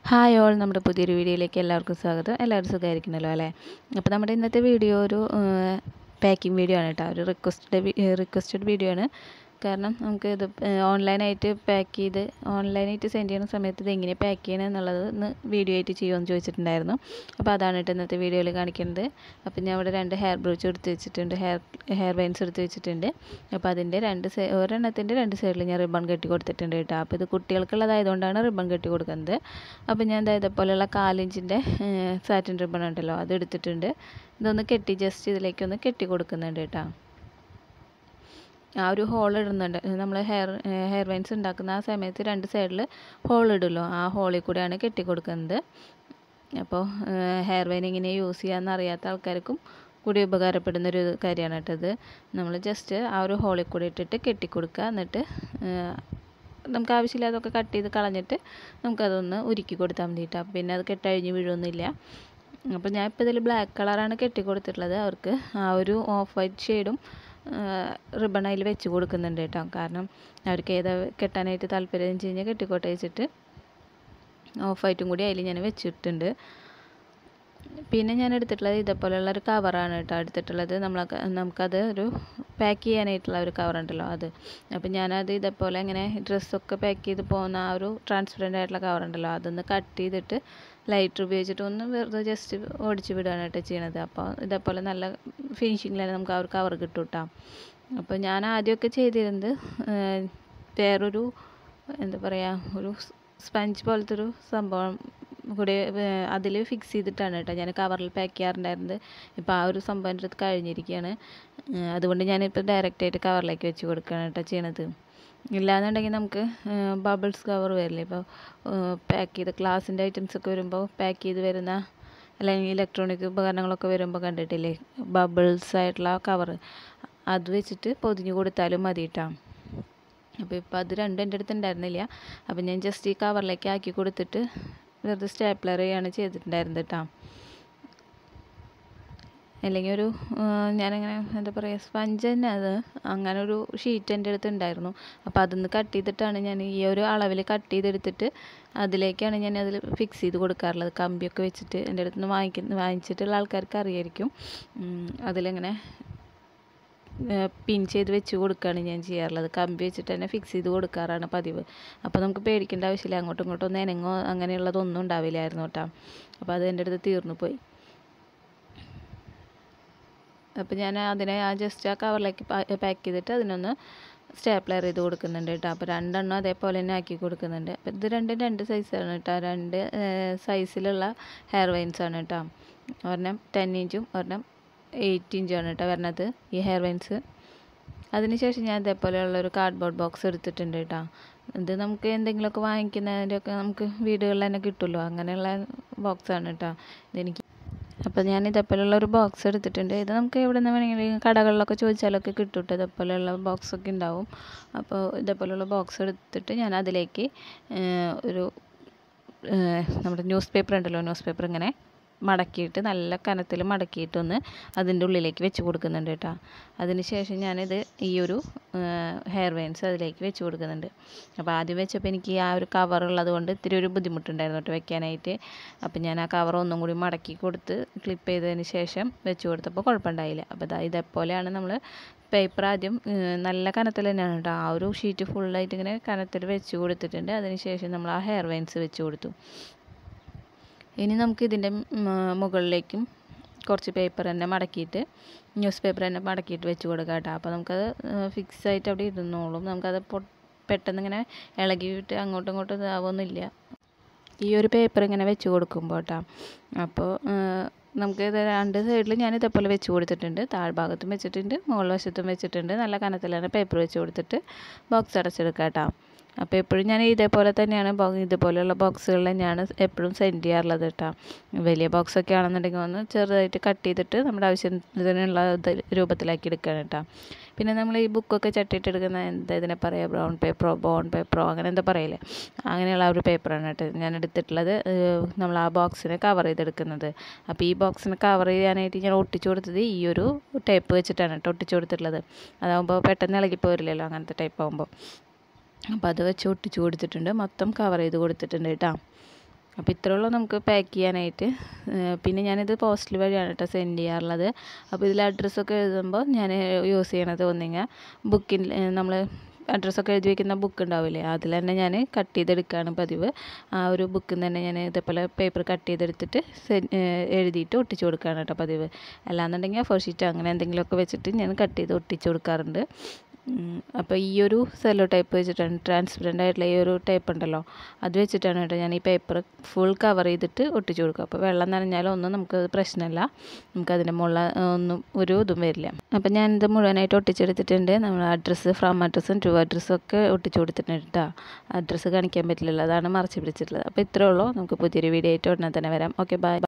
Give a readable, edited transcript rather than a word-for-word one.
Hi all, നമ്മുടെ പുതിയൊരു വീഡിയോയിലേക്ക് എല്ലാവർക്കും സ്വാഗതം. എല്ലാവരും സുഖമായിരിക്കണല്ലോ അല്ലേ? അപ്പോൾ നമ്മുടെ ഇന്നത്തെ വീഡിയോ ഒരു പാക്കിംഗ് വീഡിയോ ആണ് കേട്ടോ. ഒരു റിക്വസ്റ്റഡ് വീഡിയോ ആണ്. കാരണം നമുക്ക് ഇത് ഓൺലൈനായിട്ട് സെൻഡ് ചെയ്യുന്ന സമയത്ത് ഇത് എങ്ങനെ പാക്ക് ചെയ്യണം എന്നുള്ളത് ഒന്ന് വീഡിയോ ആയിട്ട് ചെയ്യുമെന്ന് ചോദിച്ചിട്ടുണ്ടായിരുന്നു. അപ്പോൾ അതാണ് കേട്ടോ ഇന്നത്തെ വീഡിയോയിൽ കാണിക്കുന്നത്. അപ്പോൾ ഞാൻ ഇവിടെ 2 ഹെയർ ബ്രൂച്ച് എടുത്ത് വെച്ചിട്ടുണ്ട്, ഹെയർ ബൈൻസ് എടുത്ത് വെച്ചിട്ടുണ്ട്. അപ്പോൾ അതിൻ്റെ ഒരെണ്ണത്തിൻ്റെ 2 സൈഡിൽ ഞാൻ റിബൺ കെട്ടി കൊടുത്തിട്ടുണ്ട് കേട്ടോ. അപ്പോൾ ഇത് കുട്ടികൾക്കുള്ളതായതുകൊണ്ടാണ് റിബൺ കെട്ടി കൊടുക്കുന്നത്. അപ്പോൾ ഞാൻ ഇതേപോലെയുള്ള 4 ഇഞ്ചിൻ്റെ സാറ്റിൻ റിബൺ ഉണ്ടല്ലോ, അത് എടുത്തിട്ടുണ്ട്. ഇതൊന്ന് കെട്ടി ജസ്റ്റ് ഇതിലേക്കൊന്ന് കെട്ടി കൊടുക്കുന്നുണ്ട് കേട്ടോ. ആ ഒരു ഹോൾ ഇടുന്നുണ്ട്. നമ്മൾ ഹെയർ ബൈൻസ് ഉണ്ടാക്കുന്ന ആ സമയത്ത് 2 സൈഡിൽ ഹോൾ ഇടുമല്ലോ, ആ ഹോളിൽ കൂടെയാണ് കെട്ടി കൊടുക്കുന്നത്. അപ്പോൾ ഹെയർ ബൈൻ എങ്ങനെ യൂസ് ചെയ്യാമെന്ന് അറിയാത്ത ആൾക്കാർക്കും കൂടി ഉപകാരപ്പെടുന്നൊരു കാര്യമാണ് കേട്ടോ ഇത്. നമ്മൾ ജസ്റ്റ് ആ ഒരു ഹോളിൽ കൂടി ഇട്ടിട്ട് കെട്ടി കൊടുക്കുക. എന്നിട്ട് നമുക്ക് ആവശ്യമില്ലാതൊക്കെ കട്ട് ചെയ്ത് കളഞ്ഞിട്ട് നമുക്കതൊന്ന് ഉരുക്കി കൊടുത്താൽ മതി കേട്ടോ. പിന്നെ അത് കെട്ടഴിഞ്ഞ് വീഴൊന്നുമില്ല. അപ്പോൾ ഞാൻ ഇപ്പോൾ ഇതിൽ ബ്ലാക്ക് കളറാണ് കെട്ടി കൊടുത്തിട്ടുള്ളത്. അവർക്ക് ആ ഒരു ഓഫ് വൈറ്റ് ഷെയ്ഡും റിബൺ അതിൽ വെച്ച് കൊടുക്കുന്നുണ്ട് കേട്ടോ. കാരണം അവർക്ക് ഏതാ കെട്ടാനായിട്ട് താല്പര്യം വെച്ച് കഴിഞ്ഞാൽ കെട്ടിക്കോട്ടെ വെച്ചിട്ട് ഓഫ് വൈറ്റും കൂടി അതിൽ ഞാൻ വെച്ചിട്ടുണ്ട്. പിന്നെ ഞാൻ എടുത്തിട്ടുള്ളത് ഇതേപോലെയുള്ള ഒരു കവറാണ് കേട്ടോ എടുത്തിട്ടുള്ളത്. നമുക്കത് ഒരു പാക്ക് ചെയ്യാനായിട്ടുള്ള ഒരു കവറുണ്ടല്ലോ അത്. അപ്പോൾ ഞാനത് ഇതേപോലെ ഇങ്ങനെ ഡ്രസ്സൊക്കെ പാക്ക് ചെയ്ത് പോകുന്ന ആ ഒരു ട്രാൻസ്പെറൻ്റ് ആയിട്ടുള്ള കവറുണ്ടല്ലോ, അതൊന്ന് കട്ട് ചെയ്തിട്ട് ലൈറ്റർ ഉപയോഗിച്ചിട്ട് ഒന്ന് വെറുതെ ജസ്റ്റ് ഓടിച്ച് വിടുകയാണ് കേട്ടോ ചെയ്യണത്. അപ്പോൾ ഇതേപോലെ നല്ല ഫിനിഷിങ്ങിലാണ് നമുക്ക് ആ ഒരു കവർ കിട്ടും കേട്ടോ. അപ്പോൾ ഞാൻ ആദ്യമൊക്കെ ചെയ്തിരുന്നത് വേറൊരു എന്താ പറയുക, ഒരു സ്പഞ്ച് പോലത്തെ ഒരു സംഭവം കൂടി അതിൽ ഫിക്സ് ചെയ്തിട്ടാണ് കേട്ടോ ഞാൻ കവറിൽ പാക്ക് ചെയ്യാറുണ്ടായിരുന്നത്. ഇപ്പോൾ ആ ഒരു സംഭവം എൻ്റെ അടുത്ത് കഴിഞ്ഞിരിക്കുകയാണ്. അതുകൊണ്ട് ഞാനിപ്പോൾ ഡയറക്റ്റായിട്ട് കവറിലേക്ക് വെച്ച് കൊടുക്കുകയാണ് കേട്ടോ ചെയ്യണത്. ഇല്ലാന്നുണ്ടെങ്കിൽ നമുക്ക് ബബിൾസ് കവർ വരില്ലേ, ഇപ്പോൾ പാക്ക് ചെയ്ത് ഗ്ലാസിൻ്റെ ഐറ്റംസൊക്കെ വരുമ്പോൾ പാക്ക് ചെയ്ത് വരുന്ന അല്ലെങ്കിൽ ഇലക്ട്രോണിക് ഉപകരണങ്ങളൊക്കെ വരുമ്പോൾ കണ്ടിട്ടില്ലേ ബബിൾസ് ആയിട്ടുള്ള കവർ, അത് വെച്ചിട്ട് പൊതിഞ്ഞ് കൊടുത്താലും മതി കേട്ടോ. അപ്പോൾ ഇപ്പോൾ അത് രണ്ടും എൻ്റെ അടുത്ത് ഉണ്ടായിരുന്നില്ല. അപ്പോൾ ഞാൻ ജസ്റ്റ് ഈ കവറിലേക്ക് ആക്കി കൊടുത്തിട്ട് വെറുതെ സ്റ്റാപ്ലർ ചെയ്യാണ് ചെയ്തിട്ടുണ്ടായിരുന്നത് കേട്ടോ. അല്ലെങ്കിൽ ഒരു ഞാനിങ്ങനെ എന്താ പറയുക, സ്പഞ്ച് തന്നെ അത്, അങ്ങനെ ഒരു ഷീറ്റ് എൻ്റെ അടുത്ത് ഉണ്ടായിരുന്നു. അപ്പോൾ അതൊന്ന് കട്ട് ചെയ്തിട്ടാണ് ഞാൻ ഈ ഒരു അളവിൽ കട്ട് ചെയ്തെടുത്തിട്ട് അതിലേക്കാണ് ഞാൻ അതിൽ ഫിക്സ് ചെയ്ത് കൊടുക്കാറുള്ളത്. കമ്പിയൊക്കെ വെച്ചിട്ട് എൻ്റെ അടുത്ത് നിന്ന് വാങ്ങിച്ചിട്ടുള്ള ആൾക്കാർക്ക് അറിയായിരിക്കും. അതിലിങ്ങനെ പിൻ ചെയ്ത് വെച്ച് കൊടുക്കുകയാണ് ഞാൻ ചെയ്യാറുള്ളത്. കമ്പി വെച്ചിട്ട് തന്നെ ഫിക്സ് ചെയ്ത് കൊടുക്കാറാണ് പതിവ്. അപ്പോൾ നമുക്ക് പേടിക്കേണ്ട ആവശ്യമില്ല, അങ്ങോട്ടും ഇങ്ങോട്ടും ഒന്ന് എനങ്ങോ അങ്ങനെയുള്ളതൊന്നും ഉണ്ടാവില്ലായിരുന്നു കേട്ടോ. അപ്പോൾ അത് എൻ്റെ അടുത്ത് തീർന്നു പോയി. അപ്പോൾ ഞാൻ അതിനെ ജസ്റ്റ് ആ കവറിലേക്ക് പാക്ക് ചെയ്തിട്ട് അതിനൊന്ന് സ്റ്റാപ്ലർ ചെയ്ത് കൊടുക്കുന്നുണ്ട് കേട്ടോ. അപ്പോൾ 2 എണ്ണം അതേപോലെ തന്നെ ആക്കി കൊടുക്കുന്നുണ്ട്. അപ്പോൾ ഇത് 2 സൈസാണ് കേട്ടോ, 2 സൈസിലുള്ള ഹെയർ വൈൻസ് ആണ് കേട്ടോ. ഒരെണ്ണം 10 ഇഞ്ചും ഒരെണ്ണം 8 ഇഞ്ചാണ് കേട്ടോ വരണത് ഈ ഹെയർ വൈൻസ്. അതിനുശേഷം ഞാൻ ഇതേപോലെയുള്ളൊരു കാർഡ്ബോർഡ് ബോക്സ് എടുത്തിട്ടുണ്ട് കേട്ടോ. ഇത് നമുക്ക് എന്തെങ്കിലുമൊക്കെ വാങ്ങിക്കുന്നതിൻ്റെയൊക്കെ നമുക്ക് വീടുകളിൽ തന്നെ കിട്ടുമല്ലോ, അങ്ങനെയുള്ള ബോക്സാണ് കേട്ടോ ഇതെനിക്ക്. അപ്പോൾ ഞാൻ ഇതേപോലെയുള്ള ഒരു ബോക്സ് എടുത്തിട്ടുണ്ട്. ഇത് നമുക്ക് എവിടെ നിന്ന് വേണമെങ്കിലും കടകളിലൊക്കെ ചോദിച്ചാലൊക്കെ കിട്ടും കേട്ടോ, ഇതേപോലെയുള്ള ബോക്സൊക്കെ ഉണ്ടാവും. അപ്പോൾ ഇതേപോലെയുള്ള ബോക്സ് എടുത്തിട്ട് ഞാൻ അതിലേക്ക് ഒരു നമ്മുടെ ന്യൂസ് പേപ്പർ ഉണ്ടല്ലോ, ന്യൂസ് പേപ്പർ ഇങ്ങനെ മടക്കിയിട്ട് നല്ല കനത്തിൽ മടക്കിയിട്ടൊന്ന് അതിൻ്റെ ഉള്ളിലേക്ക് വെച്ച് കൊടുക്കുന്നുണ്ട് കേട്ടോ. അതിനുശേഷം ഞാനിത് ഈ ഒരു ഹെയർ വൈൻസ് അതിലേക്ക് വെച്ച് കൊടുക്കുന്നുണ്ട്. അപ്പോൾ ആദ്യം വെച്ചപ്പോൾ എനിക്ക് ആ ഒരു കവറുള്ളത് കൊണ്ട് ഇത്തിരി ഒരു ബുദ്ധിമുട്ടുണ്ടായിരുന്നു കേട്ടോ വെക്കാനായിട്ട്. അപ്പോൾ ഞാൻ ആ കവർ ഒന്നും കൂടി മടക്കി കൊടുത്ത് ക്ലിപ്പ് ചെയ്തതിന് ശേഷം വെച്ച് കൊടുത്തപ്പോൾ കുഴപ്പമുണ്ടായില്ല. അപ്പോൾ ഇതേപോലെയാണ് നമ്മൾ പേപ്പർ ആദ്യം നല്ല കനത്തിൽ തന്നെയാണ് കേട്ടോ, ആ ഒരു ഷീറ്റ് ഫുള്ളായിട്ട് ഇങ്ങനെ കനത്തിൽ വെച്ച് കൊടുത്തിട്ടുണ്ട്. അതിനുശേഷം നമ്മൾ ആ ഹെയർ വൈൻസ് വെച്ച് കൊടുത്തു. ഇനി നമുക്ക് ഇതിൻ്റെ മുകളിലേക്കും കുറച്ച് പേപ്പർ തന്നെ മടക്കിയിട്ട്, ന്യൂസ് പേപ്പർ തന്നെ മടക്കിയിട്ട് വെച്ച് കൊടുക്കാം കേട്ടോ. അപ്പോൾ നമുക്കത് ഫിക്സായിട്ട് അവിടെ ഇരുന്നോളും. നമുക്കത് പെട്ടെന്ന് ഇങ്ങനെ ഇളകിയിട്ട് അങ്ങോട്ടും ഇങ്ങോട്ടും ഇതാവുന്നില്ല ഈ ഒരു പേപ്പർ ഇങ്ങനെ വെച്ച് കൊടുക്കുമ്പോൾ കേട്ടോ. അപ്പോൾ നമുക്ക് ഇത് 2 സൈഡിൽ ഞാൻ ഇതേപോലെ വെച്ച് കൊടുത്തിട്ടുണ്ട്. താഴ്ഭാഗത്തും വെച്ചിട്ടുണ്ട്, മുകൾ വശത്തും വെച്ചിട്ടുണ്ട്. നല്ല കനത്തിലാണ് പേപ്പർ വെച്ച് കൊടുത്തിട്ട് ബോക്സ് അടച്ചെടുക്കാം കേട്ടോ. അപ്പോൾ എപ്പോഴും ഞാൻ ഇതേപോലെ തന്നെയാണ് ഇതുപോലെയുള്ള ബോക്സുകളിൽ ഞാൻ എപ്പോഴും സെൻഡ് ചെയ്യാറുള്ളത് കേട്ടോ. വലിയ ബോക്സൊക്കെ ആണെന്നുണ്ടെങ്കിൽ ഒന്ന് ചെറുതായിട്ട് കട്ട് ചെയ്തിട്ട് നമ്മുടെ ആവശ്യത്തിനുള്ള രൂപത്തിലാക്കി എടുക്കുകയാണ് കേട്ടോ. പിന്നെ നമ്മൾ ഈ ബുക്കൊക്കെ ചട്ടിയിട്ടെടുക്കുന്ന എന്താ ഇതിനെ പറയുക, ബ്രൗൺ പേപ്പറോ ബോണ്ട് പേപ്പറോ അങ്ങനെ എന്താ പറയില്ലേ, അങ്ങനെയുള്ള ഒരു പേപ്പറാണ് കേട്ടോ ഞാൻ എടുത്തിട്ടുള്ളത്. നമ്മൾ ആ ബോക്സിനെ കവർ ചെയ്തെടുക്കുന്നത്. അപ്പോൾ ഈ ബോക്സിനെ കവർ ചെയ്യാനായിട്ട് ഞാൻ ഒട്ടിച്ചു കൊടുത്തത് ഈ ഒരു ടേപ്പ് വെച്ചിട്ടാണ് കേട്ടോ ഒട്ടിച്ചു കൊടുത്തിട്ടുള്ളത്. അതാകുമ്പോൾ പെട്ടെന്ന് ഇളകിപ്പോരില്ലല്ലോ അങ്ങനത്തെ ടൈപ്പ് ആകുമ്പോൾ. അപ്പോൾ അത് വെച്ച് ഒട്ടിച്ച് കൊടുത്തിട്ടുണ്ട്, മൊത്തം കവർ ചെയ്ത് കൊടുത്തിട്ടുണ്ട് കേട്ടോ. അപ്പോൾ ഇത്രയുള്ളൂ നമുക്ക് പാക്ക് ചെയ്യാനായിട്ട്. പിന്നെ ഞാനിത് പോസ്റ്റൽ വഴിയാണ് കേട്ടോ സെൻഡ് ചെയ്യാറുള്ളത്. അപ്പോൾ ഇതിൽ അഡ്രസ്സൊക്കെ എഴുതുമ്പോൾ ഞാൻ യൂസ് ചെയ്യണത് ഒന്നിങ്ങ ബുക്കിൽ നമ്മൾ അഡ്രസ്സൊക്കെ എഴുതി വയ്ക്കുന്ന ബുക്ക് ഉണ്ടാവില്ലേ, അതിൽ തന്നെ ഞാൻ കട്ട് ചെയ്തെടുക്കുകയാണ് പതിവ്. ആ ഒരു ബുക്കിൽ നിന്ന് തന്നെ ഞാൻ ഇതേപോലെ പേപ്പർ കട്ട് ചെയ്തെടുത്തിട്ട് എഴുതിയിട്ട് ഒട്ടിച്ച് കൊടുക്കുകയാണ് കേട്ടോ പതിവ്. അല്ലാന്നുണ്ടെങ്കിൽ ഫോർ ഷീറ്റ് അങ്ങനെ എന്തെങ്കിലുമൊക്കെ വെച്ചിട്ട് ഞാൻ കട്ട് ചെയ്ത് ഒട്ടിച്ച് കൊടുക്കാറുണ്ട്. അപ്പോൾ ഈ ഒരു സെല്ലോ ടൈപ്പ് വെച്ചിട്ടാണ്, ട്രാൻസ്പെറൻ്റ് ആയിട്ടുള്ള ഈ ഒരു ടൈപ്പ് ഉണ്ടല്ലോ, അത് വെച്ചിട്ടാണ് കേട്ടോ ഞാൻ ഈ പേപ്പർ ഫുൾ കവർ ചെയ്തിട്ട് ഒട്ടിച്ച് കൊടുക്കുക. അപ്പോൾ വെള്ളം നനഞ്ഞാലും ഒന്നും നമുക്ക് പ്രശ്നമല്ല, നമുക്കതിൻ്റെ മുകളിൽ ഒന്നും ഒരു ഇതും വരില്ല. അപ്പോൾ ഞാനിത് മുഴുവനായിട്ട് ഒട്ടിച്ചെടുത്തിട്ടുണ്ട്. നമ്മൾ അഡ്രസ്സ്, ഫ്രം അഡ്രസ്സും ടു അഡ്രസ്സും ഒക്കെ ഒട്ടിച്ച് കൊടുത്തിട്ടുണ്ട് കേട്ടോ. അഡ്രസ്സ് കാണിക്കാൻ പറ്റില്ലല്ലോ, അതാണ് മറച്ച് പിടിച്ചിട്ടുള്ളത്. അപ്പോൾ ഇത്രയേ ഉള്ളൂ. നമുക്ക് പുതിയൊരു വീഡിയോ ആയിട്ട് ഉടനെ തന്നെ വരാം. Okay, by.